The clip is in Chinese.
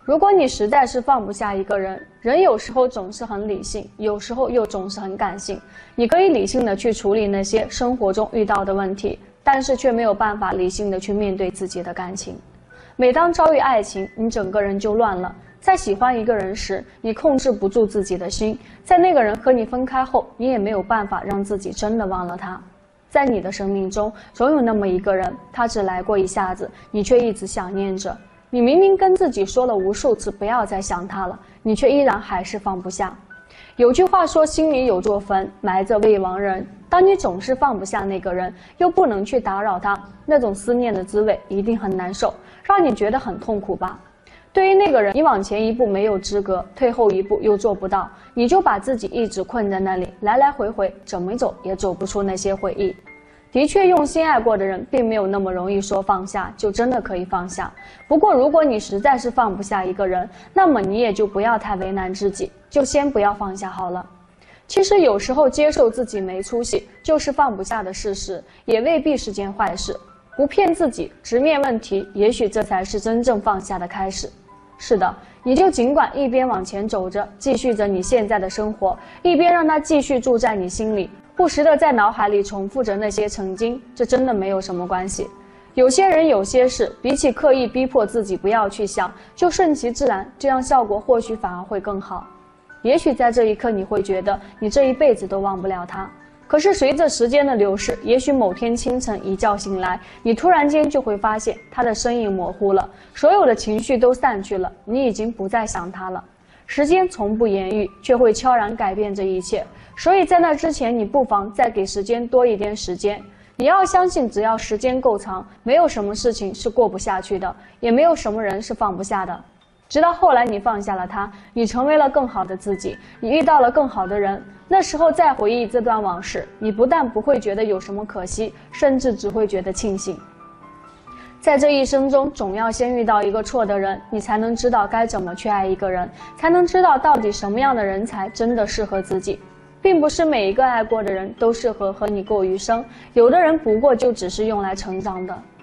如果你实在是放不下一个人，人有时候总是很理性，有时候又总是很感性。你可以理性的去处理那些生活中遇到的问题，但是却没有办法理性的去面对自己的感情。每当遭遇爱情，你整个人就乱了。在喜欢一个人时，你控制不住自己的心，在那个人和你分开后，你也没有办法让自己真的忘了他。在你的生命中，总有那么一个人，他只来过一下子，你却一直想念着。你明明跟自己说了无数次不要再想他了，你却依然还是放不下。有句话说，心里有座坟，埋着未亡人。当你总是放不下那个人，又不能去打扰他，那种思念的滋味一定很难受，让你觉得很痛苦吧。对于那个人，你往前一步没有资格，退后一步又做不到，你就把自己一直困在那里，来来回回，怎么走也走不出那些回忆。的确，用心爱过的人并没有那么容易说放下就真的可以放下。不过如果你实在是放不下一个人，那么你也就不要太为难自己，就先不要放下好了。其实有时候接受自己没出息就是放不下的事实，也未必是件坏事。不骗自己，直面问题，也许这才是真正放下的开始。是的，你就尽管一边往前走着，继续着你现在的生活，一边让它继续住在你心里，不时地在脑海里重复着那些曾经，这真的没有什么关系。有些人有些事，比起刻意逼迫自己不要去想，就顺其自然，这样效果或许反而会更好。也许在这一刻你会觉得你这一辈子都忘不了他，可是随着时间的流逝，也许某天清晨一觉醒来，你突然间就会发现他的身影模糊了，所有的情绪都散去了，你已经不再想他了。时间从不言语，却会悄然改变这一切，所以在那之前，你不妨再给时间多一点时间。你要相信，只要时间够长，没有什么事情是过不下去的，也没有什么人是放不下的。直到后来你放下了他，你成为了更好的自己，你遇到了更好的人，那时候再回忆这段往事，你不但不会觉得有什么可惜，甚至只会觉得庆幸。在这一生中，总要先遇到一个错的人，你才能知道该怎么去爱一个人，才能知道到底什么样的人才真的适合自己。并不是每一个爱过的人都适合和你过余生，有的人不过就只是用来成长的。